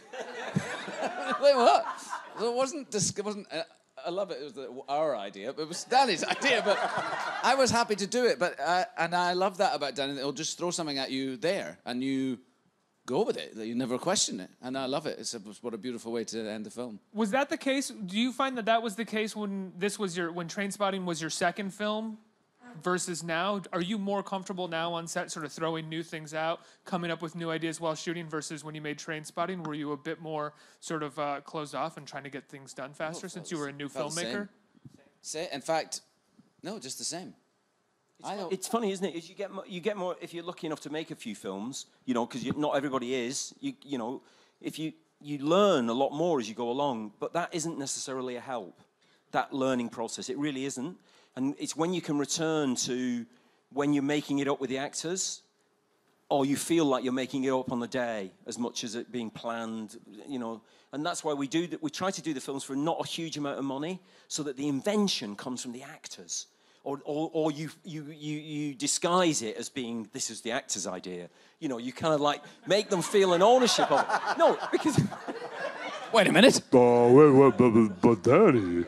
[SPEAKER 6] Wait, what? So it wasn't. Dis- it wasn't. Uh, I love it. It was the, our idea, but it was Danny's idea. But I was happy to do it. But uh, and I love that about Danny. He'll just throw something at you there, and you go with it. You never question it, and I love it. It's a, what a beautiful way to end the film.
[SPEAKER 7] Was that the case? Do you find that that was the case when this was your when Trainspotting was your second film versus now? Are you more comfortable now on set, sort of throwing new things out, coming up with new ideas while shooting, versus when you made Trainspotting? Were you a bit more sort of uh, closed off and trying to get things done faster,
[SPEAKER 6] No,
[SPEAKER 7] since you were a new
[SPEAKER 6] felt the
[SPEAKER 7] filmmaker?
[SPEAKER 6] Say, in fact, no, just the same. I
[SPEAKER 8] It's funny, isn't it? Is you get more, you get more if you're lucky enough to make a few films, you know, because not everybody is. You you know, if you you learn a lot more as you go along, but that isn't necessarily a help. That learning process, it really isn't. And it's when you can return to when you're making it up with the actors, or you feel like you're making it up on the day as much as it being planned, you know. And that's why we do that. We try to do the films for not a huge amount of money, so that the invention comes from the actors. Or, or, or you, you, you, you disguise it as being, this is the actor's idea. You know, you kind of like make them feel an ownership of it. No, because...
[SPEAKER 6] Wait a minute.
[SPEAKER 3] Oh, wait, wait, but, but Daddy...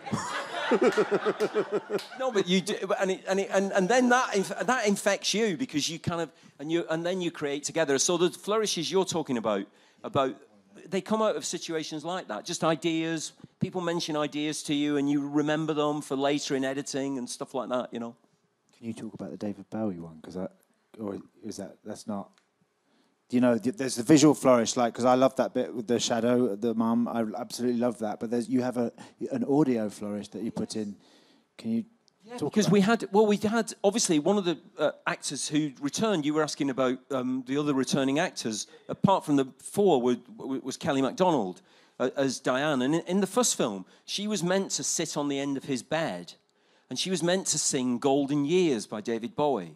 [SPEAKER 8] No, but you do, and, it, and, it, and and then that inf- that infects you because you kind of and you and then you create together. So the flourishes you're talking about about they come out of situations like that, just ideas. People mention ideas to you, and you remember them for later in editing and stuff like that. You know.
[SPEAKER 5] Can you talk about the David Bowie one? Because I, or is that that's not. You know, there's the visual flourish, like, because I love that bit with the shadow, the mum. I absolutely love that. But there's you have a an audio flourish that you put in. Can you
[SPEAKER 8] Yeah,
[SPEAKER 5] talk
[SPEAKER 8] because
[SPEAKER 5] about
[SPEAKER 8] we had, well, we had, obviously, one of the uh, actors who returned, you were asking about um, the other returning actors, apart from the four, were, was Kelly MacDonald uh, as Diane. And in, in the first film, she was meant to sit on the end of his bed, and she was meant to sing Golden Years by David Bowie.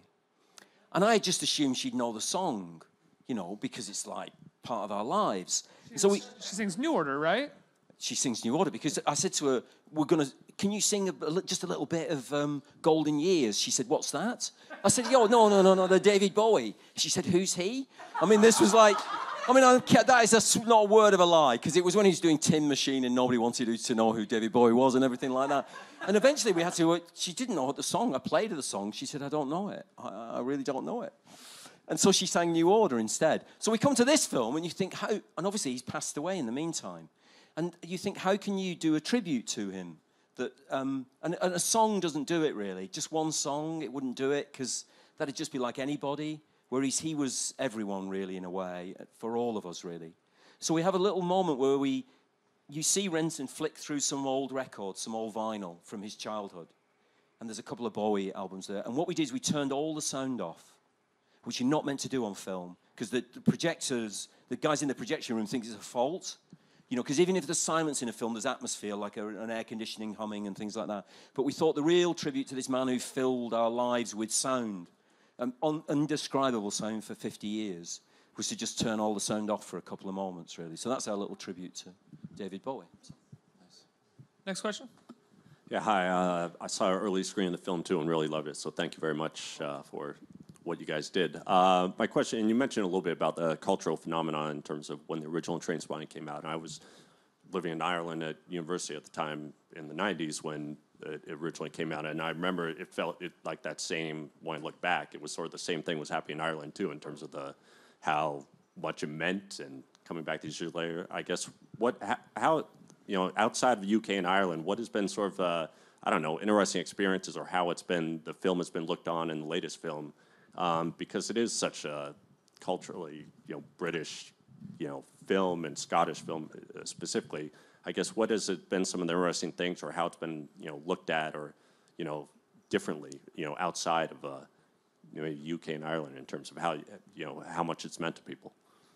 [SPEAKER 8] And I just assumed she'd know the song, you know, because it's like part of our lives.
[SPEAKER 7] She,
[SPEAKER 8] so we,
[SPEAKER 7] she sings New Order, right?
[SPEAKER 8] She sings New Order because I said to her, "We're gonna. Can you sing a, a, just a little bit of um, Golden Years?" She said, "What's that?" I said, "Yo, no, no, no, no, the David Bowie." She said, "Who's he?" I mean, this was like, I mean, I, that is a, not a word of a lie because it was when he was doing Tin Machine and nobody wanted to know who David Bowie was and everything like that. And eventually we had to. Uh, she didn't know the song. I played her the song. She said, "I don't know it. I, I really don't know it." And so she sang New Order instead. So we come to this film and you think, how? And obviously he's passed away in the meantime. And you think, how can you do a tribute to him? That um, and, and a song doesn't do it, really. Just one song, it wouldn't do it, because that'd just be like anybody, whereas he was everyone, really, in a way, for all of us, really. So we have a little moment where we, you see Renton flick through some old records, some old vinyl from his childhood, and there's a couple of Bowie albums there. And what we did is we turned all the sound off, which you're not meant to do on film, because the, the projectors, the guys in the projection room think it's a fault. You know, because even if there's silence in a film, there's atmosphere, like a, an air conditioning humming and things like that. But we thought the real tribute to this man who filled our lives with sound, um, un- undescribable sound for fifty years, was to just turn all the sound off for a couple of moments, really. So that's our little tribute to David Bowie. So, nice.
[SPEAKER 7] Next question.
[SPEAKER 11] Yeah, hi. Uh, I saw an early screening of the film, too, and really loved it. So thank you very much uh, for what you guys did. Uh, my question, and you mentioned a little bit about the cultural phenomenon in terms of when the original Trainspotting came out. And I was living in Ireland at university at the time in the nineties when it originally came out. And I remember it felt it, like that same, when I look back, it was sort of the same thing was happening in Ireland too in terms of the how much it meant and coming back these years later. I guess what, how, you know, outside of the U K and Ireland, what has been sort of, uh, I don't know, interesting experiences or how it's been, the film has been looked on in the latest film? Um, because it is such a culturally, you know, British, you know, film and Scottish film uh, specifically. I guess what has it been some of the interesting things, or how it's been, you know, looked at, or, you know, differently, you know, outside of, uh, you know, U K and Ireland in terms of how, you know, how much it's meant to people.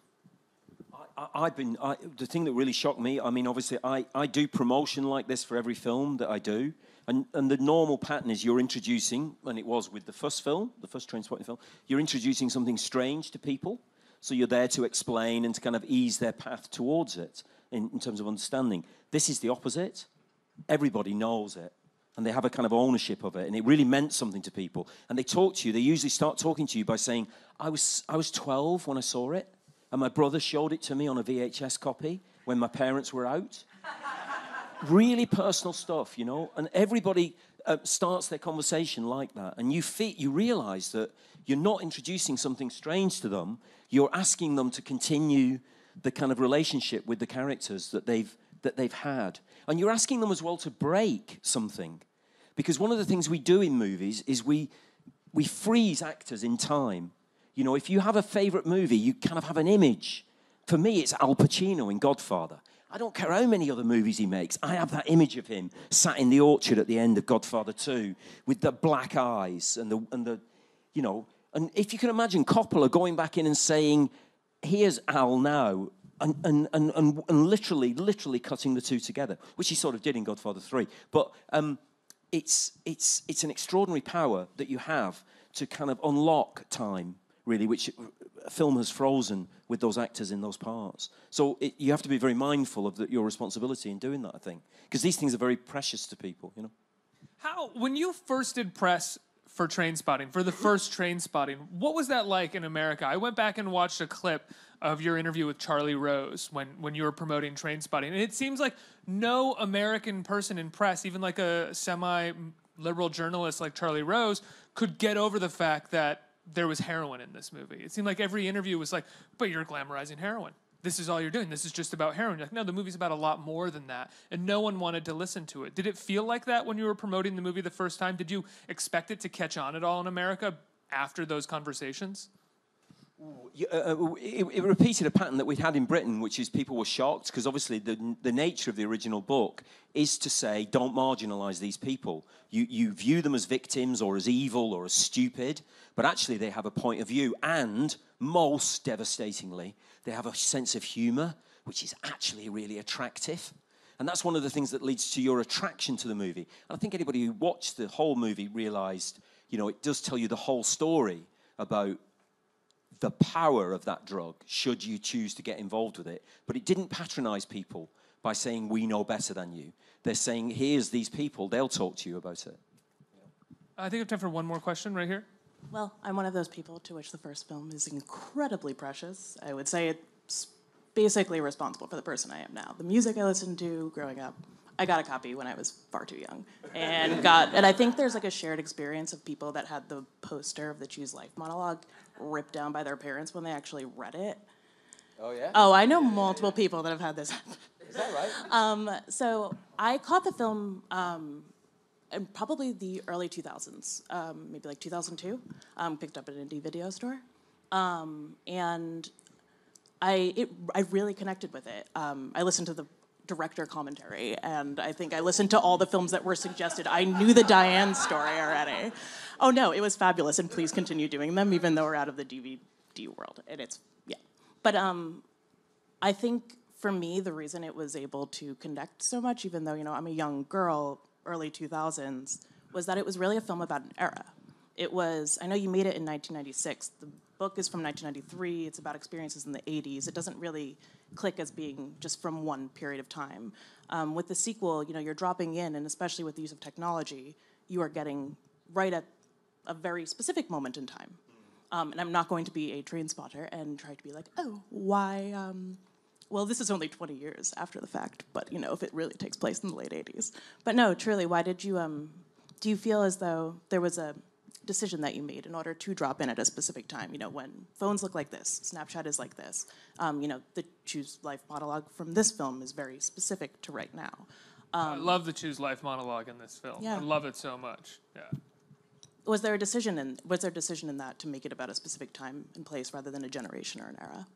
[SPEAKER 8] I, I've been I, the thing that really shocked me. I mean, obviously, I, I do promotion like this for every film that I do. And, and the normal pattern is you're introducing, and it was with the first film, the first Trainspotting film, you're introducing something strange to people. So you're there to explain and to kind of ease their path towards it in, in terms of understanding. This is the opposite. Everybody knows it, and they have a kind of ownership of it, and it really meant something to people. And they talk to you. They usually start talking to you by saying, I was, I was twelve when I saw it, and my brother showed it to me on a V H S copy when my parents were out. Really personal stuff, you know, and everybody uh, starts their conversation like that, and you feel, you realize that you're not introducing something strange to them, you're asking them to continue the kind of relationship with the characters that they've that they've had, and you're asking them as well to break something, because one of the things we do in movies is we we freeze actors in time. You know, if you have a favorite movie, you kind of have an image. For me, it's Al Pacino in Godfather. I don't care how many other movies he makes. I have that image of him sat in the orchard at the end of Godfather two with the black eyes and the, and the, you know, and if you can imagine Coppola going back in and saying, here's Al now, and, and, and, and, and literally, literally cutting the two together, which he sort of did in Godfather three. But um, it's, it's, it's an extraordinary power that you have to kind of unlock time, really, which a film has frozen with those actors in those parts. So it, you have to be very mindful of the, your responsibility in doing that, I think, because these things are very precious to people, you know.
[SPEAKER 7] How, when you first did press for Trainspotting, for the first Trainspotting, what was that like in America? I went back and watched a clip of your interview with Charlie Rose when, when you were promoting Trainspotting, and it seems like no American person in press, even like a semi-liberal journalist like Charlie Rose, could get over the fact that there was heroin in this movie. It seemed like every interview was like, but you're glamorizing heroin. This is all you're doing. This is just about heroin. You're like, no, the movie's about a lot more than that. And no one wanted to listen to it. Did it feel like that when you were promoting the movie the first time? Did you expect it to catch on at all in America after those conversations?
[SPEAKER 8] Uh, it, it repeated a pattern that we'd had in Britain, which is people were shocked, because obviously the, the nature of the original book is to say, don't marginalise these people. You, you view them as victims or as evil or as stupid, but actually they have a point of view, and most devastatingly, they have a sense of humour, which is actually really attractive. And that's one of the things that leads to your attraction to the movie. And I think anybody who watched the whole movie realised, you know, it does tell you the whole story about the power of that drug, should you choose to get involved with it. But it didn't patronise people by saying, we know better than you. They're saying, here's these people, they'll talk to you about it.
[SPEAKER 7] I think I have time for one more question right here.
[SPEAKER 12] Well, I'm one of those people to which the first film is incredibly precious. I would say it's basically responsible for the person I am now. The music I listened to growing up, I got a copy when I was far too young. And got, and I think there's like a shared experience of people that had the poster of the Choose Life monologue ripped down by their parents when they actually read it.
[SPEAKER 6] Oh, yeah?
[SPEAKER 12] Oh, I know multiple people that have had this.
[SPEAKER 6] Is that right?
[SPEAKER 12] Um, so I caught the film um, in probably the early two thousands, um, maybe like two thousand two, um, picked up at an indie video store. Um, and I, it, I really connected with it. Um, I listened to the director commentary, and I think I listened to all the films that were suggested. I knew the Diane story already. Oh no, it was fabulous, and please continue doing them, even though we're out of the D V D world. And it's, yeah. But um, I think for me, the reason it was able to connect so much, even though, you know, I'm a young girl, early two thousands, was that it was really a film about an era. It was, I know you made it in nineteen ninety-six. The book is from nineteen ninety-three. It's about experiences in the eighties. It doesn't really click as being just from one period of time. Um, with the sequel, you know, you're dropping in, and especially with the use of technology, you are getting right at a very specific moment in time. Um, and I'm not going to be a train spotter and try to be like, oh, why? Um, well, this is only twenty years after the fact, but, you know, if it really takes place in the late eighties. But no, truly, why did you, um, do you feel as though there was a decision that you made in order to drop in at a specific time? You know, when phones look like this, Snapchat is like this. Um, you know, the Choose Life monologue from this film is very specific to right now. Um,
[SPEAKER 7] I love the Choose Life monologue in this film.
[SPEAKER 12] Yeah.
[SPEAKER 7] I love it so much. Yeah.
[SPEAKER 12] Was there a decision in was there a decision in that to make it about a specific time and place rather than a generation or an era?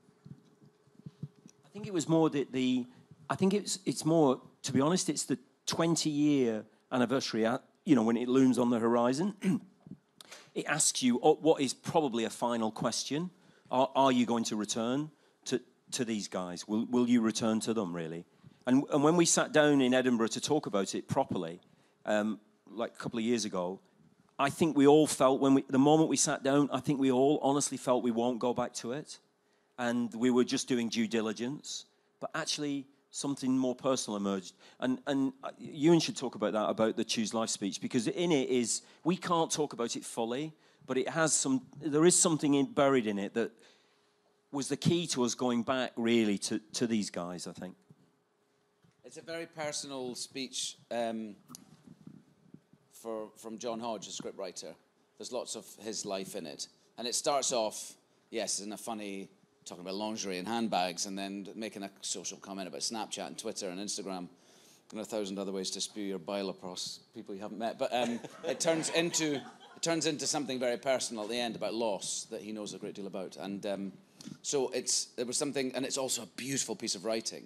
[SPEAKER 8] I think it was more the, the I think it's it's more, to be honest, it's the twenty year anniversary, you know, when it looms on the horizon. It asks you what is probably a final question. Are, are you going to return to, to these guys? Will, will you return to them, really? And, and when we sat down in Edinburgh to talk about it properly, um, like a couple of years ago, I think we all felt, when we, the moment we sat down, I think we all honestly felt we won't go back to it. And we were just doing due diligence. But actually, something more personal emerged. And, and Ewan should talk about that, about the Choose Life speech, because in it is, we can't talk about it fully, but it has some, there is something in, buried in it that was the key to us going back, really, to, to these guys, I think.
[SPEAKER 6] It's a very personal speech um, for, from John Hodge, a scriptwriter. There's lots of his life in it. And it starts off, yes, in a funny, talking about lingerie and handbags, and then making a social comment about Snapchat and Twitter and Instagram and a thousand other ways to spew your bile across people you haven't met. But um, it turns into it turns into something very personal at the end about loss that he knows a great deal about. And um, so it's it was something, and it's also a beautiful piece of writing.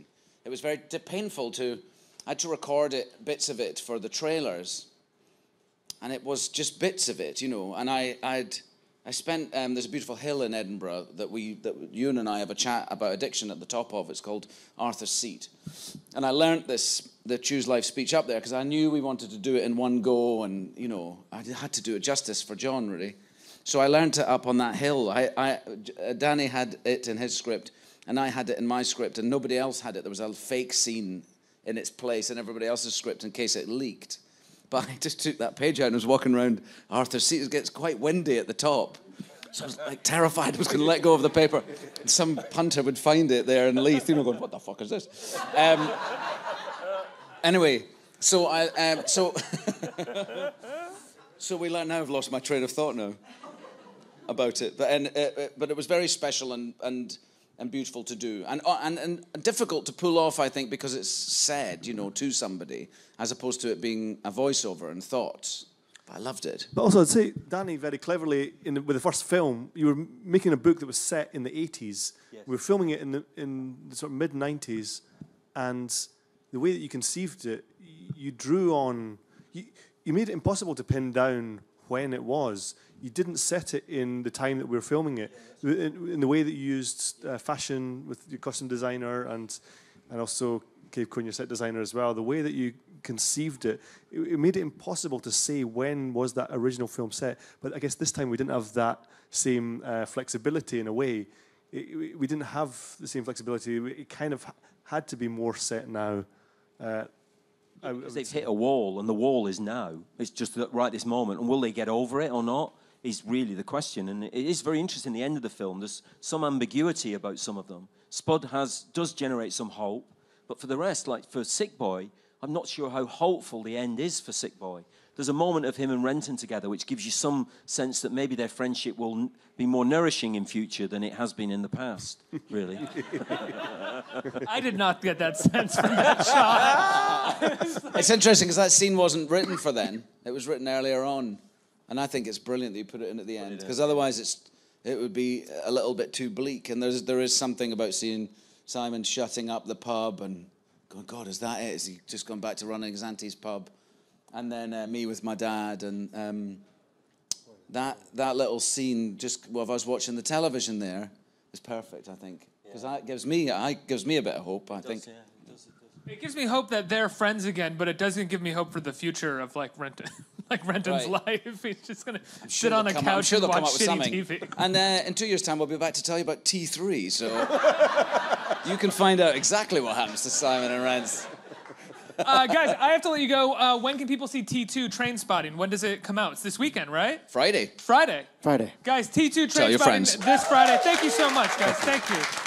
[SPEAKER 6] it was very painful to, I had to record it, bits of it for the trailers. And it was just bits of it, you know. And I, I'd, I spent, um, there's a beautiful hill in Edinburgh that we, that Ewan and I have a chat about addiction at the top of. It's called Arthur's Seat. And I learnt this, the Choose Life speech up there because I knew we wanted to do it in one go and, you know, I had to do it justice for John, really. So I learnt it up on that hill. I, I, Danny had it in his script and I had it in my script and nobody else had it. There was a fake scene in its place in everybody else's script in case it leaked. But I just took that page out and was walking around Arthur's Seat. It gets quite windy at the top. So I was like terrified I was going to let go of the paper. And some punter would find it there in Leith, you know, going, what the fuck is this? Um, anyway, so I, um, so, so we learned, now I've lost my train of thought now about it. But, and, uh, but it was very special and, and, and beautiful to do. And, and, and difficult to pull off, I think, because it's said, you know, to somebody, as opposed to it being a voiceover and thoughts. But I loved it.
[SPEAKER 3] But also, I'd say, Danny, very cleverly, in the, with the first film, you were making a book that was set in the eighties. Yes. We were filming it in the, in the sort of mid nineties, and the way that you conceived it, you drew on... You, you made it impossible to pin down when it was. You didn't set it in the time that we were filming it. In, in the way that you used uh, fashion with your costume designer and and also Cave Coon, your set designer as well, the way that you conceived it, it, it made it impossible to say when was that original film set. But I guess this time we didn't have that same uh, flexibility in a way. It, it, we didn't have the same flexibility. It kind of had to be more set now. Uh, I, I
[SPEAKER 8] they've hit a wall, and the wall is now. It's just that right this moment. And will they get over it or not is really the question. And it is very interesting, the end of the film. There's some ambiguity about some of them. Spud has does generate some hope. But for the rest, like for Sick Boy, I'm not sure how hopeful the end is for Sick Boy. There's a moment of him and Renton together which gives you some sense that maybe their friendship will n- be more nourishing in future than it has been in the past, really.
[SPEAKER 7] I did not get that sense from that shot.
[SPEAKER 6] It's interesting because that scene wasn't written for then. It was written earlier on. And I think it's brilliant that you put it in at the end because otherwise it's it would be a little bit too bleak. And there's there is something about seeing Simon shutting up the pub and going, God, is that it? Is he just gone back to running his auntie's pub? And then uh, me with my dad and um, that that little scene. Just while I was watching the television there is perfect. I think because yeah. that gives me I gives me a bit of hope. I
[SPEAKER 8] it
[SPEAKER 6] think.
[SPEAKER 8] Does, yeah. it, does, it, does.
[SPEAKER 7] It gives me hope that they're friends again, but it doesn't give me hope for the future of like Renton, like Renton's
[SPEAKER 6] Right.
[SPEAKER 7] life. He's just gonna
[SPEAKER 6] I'm
[SPEAKER 7] sit on a
[SPEAKER 6] they'll come-
[SPEAKER 7] couch
[SPEAKER 6] I'm sure
[SPEAKER 7] and
[SPEAKER 6] they'll come
[SPEAKER 7] watch
[SPEAKER 6] up with
[SPEAKER 7] shitty
[SPEAKER 6] something.
[SPEAKER 7] T V.
[SPEAKER 6] And uh, in two years' time, we'll be back to tell you about T three. So you can find out exactly what happens to Simon and Rance.
[SPEAKER 7] Uh, guys, I have to let you go. Uh, when can people see T two Trainspotting? When does it come out? It's this weekend, right?
[SPEAKER 6] Friday.
[SPEAKER 7] Friday.
[SPEAKER 5] Friday.
[SPEAKER 7] Guys, T two
[SPEAKER 6] Tell your
[SPEAKER 7] Trainspotting
[SPEAKER 6] friends.
[SPEAKER 7] this Friday. Thank you so much, guys. Thank you.